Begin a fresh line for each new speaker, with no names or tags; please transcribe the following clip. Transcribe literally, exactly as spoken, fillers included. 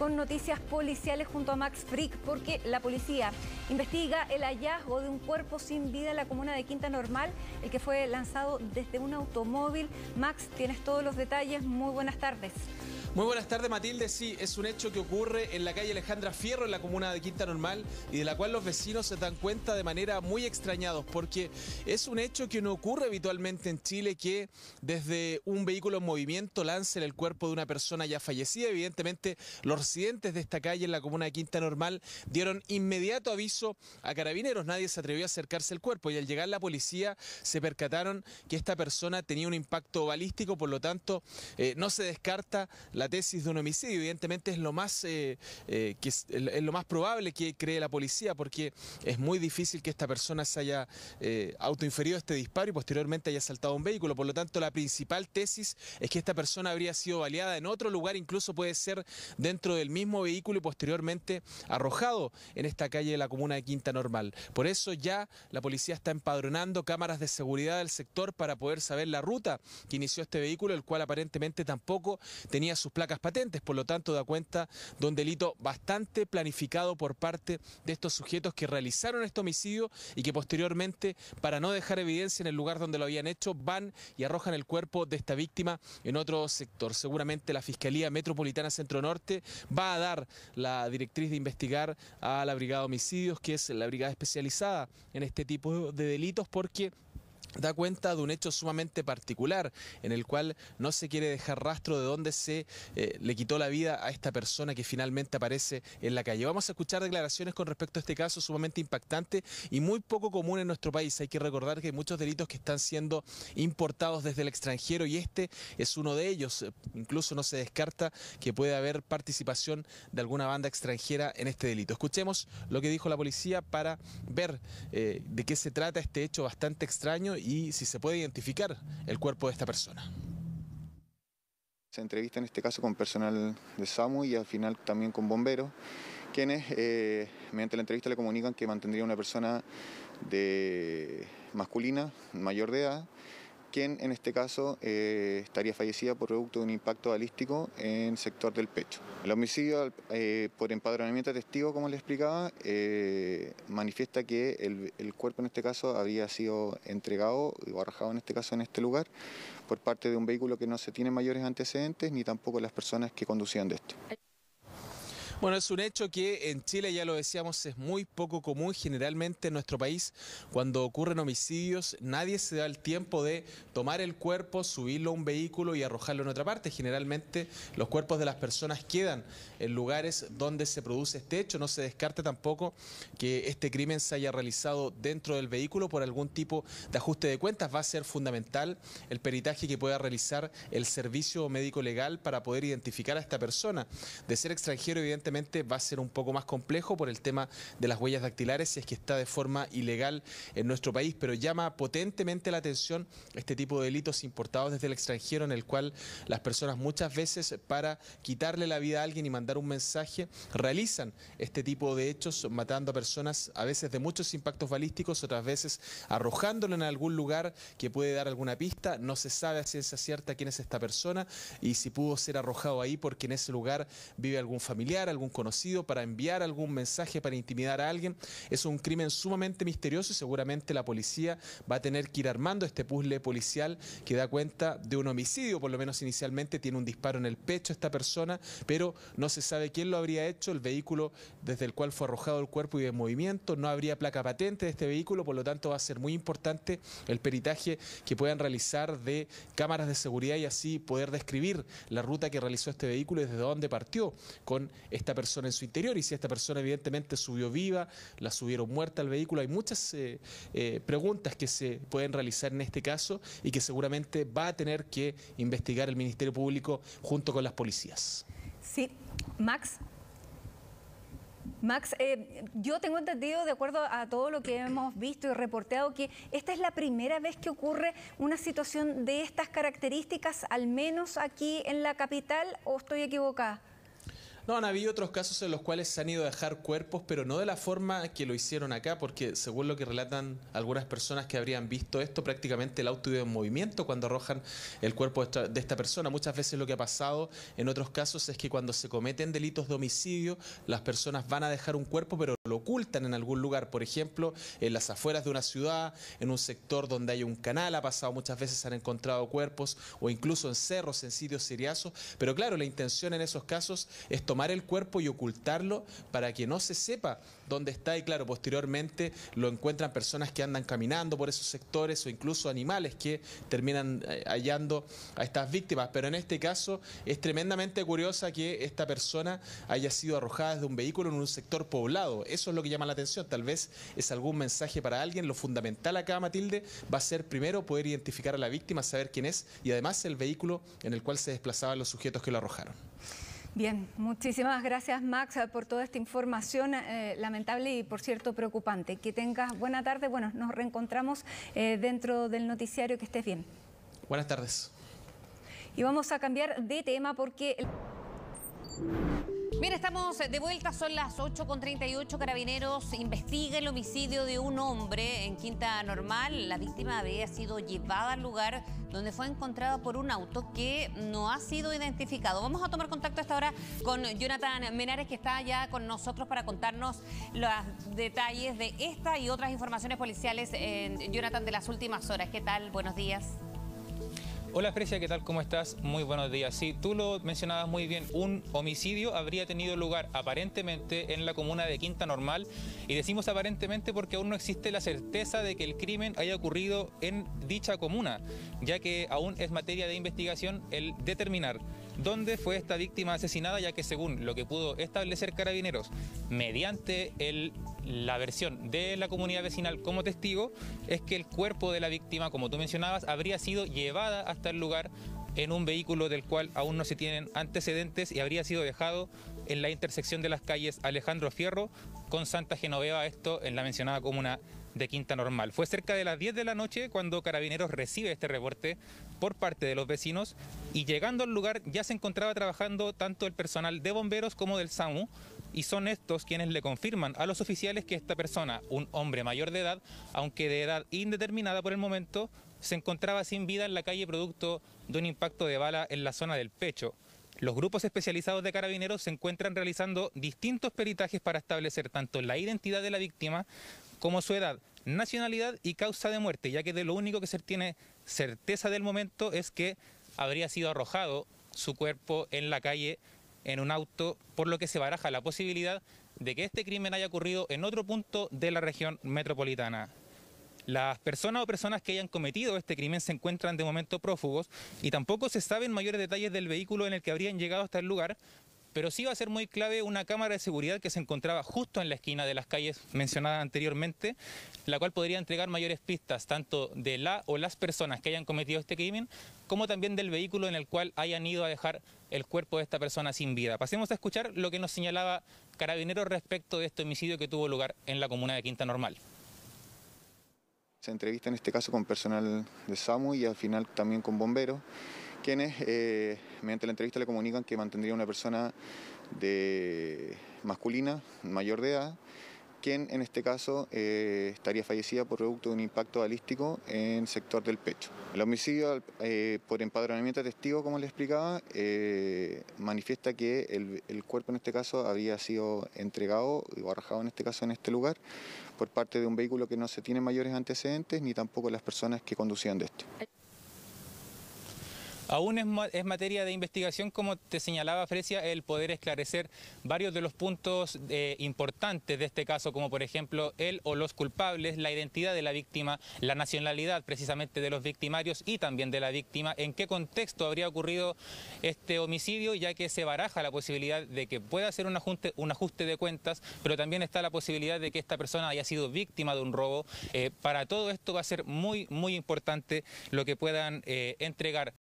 con noticias policiales junto a Max Frick, porque la policía investiga el hallazgo de un cuerpo sin vida en la comuna de Quinta Normal, el que fue lanzado desde un automóvil. Max, tienes todos los detalles. Muy buenas tardes.
Muy buenas tardes, Matilde. Sí, es un hecho que ocurre en la calle Alejandra Fierro, en la comuna de Quinta Normal, y de la cual los vecinos se dan cuenta de manera muy extrañados, porque es un hecho que no ocurre habitualmente en Chile, que desde un vehículo en movimiento lancen el cuerpo de una persona ya fallecida. Evidentemente, los residentes de esta calle en la comuna de Quinta Normal dieron inmediato aviso a carabineros. Nadie se atrevió a acercarse al cuerpo, y al llegar la policía se percataron que esta persona tenía un impacto balístico. Por lo tanto, eh, no se descarta la tesis de un homicidio. Evidentemente es lo más eh, eh, que es, es lo más probable que cree la policía, porque es muy difícil que esta persona se haya eh, autoinferido este disparo y posteriormente haya saltado un vehículo. Por lo tanto, la principal tesis es que esta persona habría sido baleada en otro lugar, incluso puede ser dentro del mismo vehículo y posteriormente arrojado en esta calle de la comuna de Quinta Normal. Por eso ya la policía está empadronando cámaras de seguridad del sector para poder saber la ruta que inició este vehículo, el cual aparentemente tampoco tenía sus placas patentes. Por lo tanto, da cuenta de un delito bastante planificado por parte de estos sujetos que realizaron este homicidio y que posteriormente, para no dejar evidencia en el lugar donde lo habían hecho, van y arrojan el cuerpo de esta víctima en otro sector. Seguramente la Fiscalía Metropolitana Centro Norte va a dar la directriz de investigar a la Brigada de Homicidios, que es la brigada especializada en este tipo de delitos, porque da cuenta de un hecho sumamente particular en el cual no se quiere dejar rastro de dónde se eh, le quitó la vida a esta persona que finalmente aparece en la calle. Vamos a escuchar declaraciones con respecto a este caso sumamente impactante y muy poco común en nuestro país. Hay que recordar que hay muchos delitos que están siendo importados desde el extranjero y este es uno de ellos. Incluso no se descarta que puede haber participación de alguna banda extranjera en este delito. Escuchemos lo que dijo la policía para ver eh, de qué se trata este hecho bastante extraño y si se puede identificar el cuerpo de esta persona.
Se entrevista en este caso con personal de SAMU y al final también con bomberos, quienes eh, mediante la entrevista le comunican que mantendría una persona de masculina, mayor de edad, quien en este caso eh, estaría fallecida por producto de un impacto balístico en el sector del pecho. El homicidio eh, por empadronamiento de testigo, como les explicaba, eh, manifiesta que el, el cuerpo en este caso habría sido entregado o arrojado en este caso en este lugar por parte de un vehículo que no se tiene mayores antecedentes ni tampoco las personas que conducían de esto.
Bueno, es un hecho que en Chile, ya lo decíamos, es muy poco común. Generalmente en nuestro país, cuando ocurren homicidios, nadie se da el tiempo de tomar el cuerpo, subirlo a un vehículo y arrojarlo en otra parte. Generalmente los cuerpos de las personas quedan en lugares donde se produce este hecho. No se descarta tampoco que este crimen se haya realizado dentro del vehículo por algún tipo de ajuste de cuentas. Va a ser fundamental el peritaje que pueda realizar el servicio médico legal para poder identificar a esta persona. De ser extranjero, evidentemente, va a ser un poco más complejo por el tema de las huellas dactilares si es que está de forma ilegal en nuestro país, pero llama potentemente la atención este tipo de delitos importados desde el extranjero, en el cual las personas muchas veces, para quitarle la vida a alguien y mandar un mensaje, realizan este tipo de hechos matando a personas, a veces de muchos impactos balísticos, otras veces arrojándolo en algún lugar que puede dar alguna pista. No se sabe a ciencia cierta quién es esta persona y si pudo ser arrojado ahí porque en ese lugar vive algún familiar, algún conocido, para enviar algún mensaje, para intimidar a alguien. Es un crimen sumamente misterioso y seguramente la policía va a tener que ir armando este puzzle policial que da cuenta de un homicidio. Por lo menos inicialmente tiene un disparo en el pecho esta persona, pero no se sabe quién lo habría hecho. El vehículo desde el cual fue arrojado el cuerpo y de movimiento, no habría placa patente de este vehículo, por lo tanto va a ser muy importante el peritaje que puedan realizar de cámaras de seguridad y así poder describir la ruta que realizó este vehículo y desde dónde partió con esta persona en su interior, y si esta persona evidentemente subió viva, la subieron muerta al vehículo. Hay muchas eh, eh, preguntas que se pueden realizar en este caso y que seguramente va a tener que investigar el Ministerio Público junto con las policías.
Sí, Max. Max, eh, yo tengo entendido, de acuerdo a todo lo que hemos visto y reporteado, que esta es la primera vez que ocurre una situación de estas características, al menos aquí en la capital, ¿o estoy equivocada?
No, han habido otros casos en los cuales se han ido a dejar cuerpos, pero no de la forma que lo hicieron acá, porque según lo que relatan algunas personas que habrían visto esto, prácticamente el auto iba en movimiento cuando arrojan el cuerpo de esta persona. Muchas veces lo que ha pasado en otros casos es que cuando se cometen delitos de homicidio, las personas van a dejar un cuerpo, pero lo ocultan en algún lugar, por ejemplo, en las afueras de una ciudad, en un sector donde hay un canal, ha pasado muchas veces, se han encontrado cuerpos, o incluso en cerros, en sitios seriazos, pero claro, la intención en esos casos es tomar el cuerpo y ocultarlo para que no se sepa dónde está, y claro, posteriormente lo encuentran personas que andan caminando por esos sectores o incluso animales que terminan hallando a estas víctimas. Pero en este caso es tremendamente curiosa que esta persona haya sido arrojada desde un vehículo en un sector poblado. Eso es lo que llama la atención. Tal vez es algún mensaje para alguien. Lo fundamental acá, Matilde, va a ser primero poder identificar a la víctima, saber quién es y además el vehículo en el cual se desplazaban los sujetos que lo arrojaron.
Bien, muchísimas gracias, Max, por toda esta información eh, lamentable y, por cierto, preocupante. Que tengas buena tarde. Bueno, nos reencontramos eh, dentro del noticiario. Que estés bien.
Buenas tardes.
Y vamos a cambiar de tema porque...
Bien, estamos de vuelta, son las ocho con treinta y ocho. Carabineros investiga el homicidio de un hombre en Quinta Normal. La víctima había sido llevada al lugar donde fue encontrada por un auto que no ha sido identificado. Vamos a tomar contacto a esta hora con Jonathan Menares, que está ya con nosotros para contarnos los detalles de esta y otras informaciones policiales. Eh, Jonathan, de las últimas horas, ¿qué tal? Buenos días.
Hola Frecia, ¿qué tal? ¿Cómo estás? Muy buenos días. Sí, tú lo mencionabas muy bien, un homicidio habría tenido lugar aparentemente en la comuna de Quinta Normal, y decimos aparentemente porque aún no existe la certeza de que el crimen haya ocurrido en dicha comuna, ya que aún es materia de investigación el determinar dónde fue esta víctima asesinada, ya que según lo que pudo establecer Carabineros mediante el, la versión de la comunidad vecinal como testigo, es que el cuerpo de la víctima, como tú mencionabas, habría sido llevada hasta el lugar en un vehículo del cual aún no se tienen antecedentes y habría sido dejado en la intersección de las calles Alejandro Fierro con Santa Genoveva, esto en la mencionada comuna de Quinta Normal. Fue cerca de las diez de la noche cuando Carabineros recibe este reporte por parte de los vecinos, y llegando al lugar ya se encontraba trabajando tanto el personal de bomberos como del SAMU, y son estos quienes le confirman a los oficiales que esta persona, un hombre mayor de edad, aunque de edad indeterminada por el momento, se encontraba sin vida en la calle producto de un impacto de bala en la zona del pecho. Los grupos especializados de Carabineros se encuentran realizando distintos peritajes para establecer tanto la identidad de la víctima como su edad, nacionalidad y causa de muerte, ya que de lo único que se tiene certeza del momento es que habría sido arrojado su cuerpo en la calle en un auto, por lo que se baraja la posibilidad de que este crimen haya ocurrido en otro punto de la región metropolitana. Las personas o personas que hayan cometido este crimen se encuentran de momento prófugos y tampoco se saben mayores detalles del vehículo en el que habrían llegado hasta el lugar, pero sí va a ser muy clave una cámara de seguridad que se encontraba justo en la esquina de las calles mencionadas anteriormente, la cual podría entregar mayores pistas tanto de la o las personas que hayan cometido este crimen, como también del vehículo en el cual hayan ido a dejar el cuerpo de esta persona sin vida. Pasemos a escuchar lo que nos señalaba Carabineros respecto de este homicidio que tuvo lugar en la comuna de Quinta Normal.
Se entrevista en este caso con personal de SAMU y al final también con bomberos, quienes eh, mediante la entrevista le comunican que mantendría una persona de masculina, mayor de edad, quien en este caso eh, estaría fallecida por producto de un impacto balístico en el sector del pecho. El homicidio eh, por empadronamiento de testigo, como les explicaba, eh, manifiesta que el, el cuerpo en este caso había sido entregado o arrojado en este caso en este lugar por parte de un vehículo que no se tiene mayores antecedentes ni tampoco las personas que conducían de este.
Aún es, es materia de investigación, como te señalaba Frecia, el poder esclarecer varios de los puntos eh, importantes de este caso, como por ejemplo él o los culpables, la identidad de la víctima, la nacionalidad precisamente de los victimarios y también de la víctima, en qué contexto habría ocurrido este homicidio, ya que se baraja la posibilidad de que pueda ser un ajuste, un ajuste de cuentas, pero también está la posibilidad de que esta persona haya sido víctima de un robo. Eh, para todo esto va a ser muy, muy importante lo que puedan eh, entregar